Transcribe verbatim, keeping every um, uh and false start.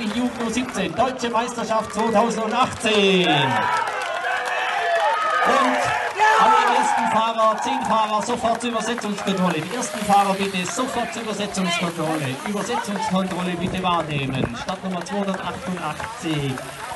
Jugendlichen Jugend U siebzehn, Deutsche Meisterschaft zweitausendachtzehn. Und alle ersten Fahrer, zehn Fahrer, sofort zur Übersetzungskontrolle. Die ersten Fahrer bitte sofort zur Übersetzungskontrolle. Übersetzungskontrolle bitte wahrnehmen. Startnummer zweihundertachtundachtzig.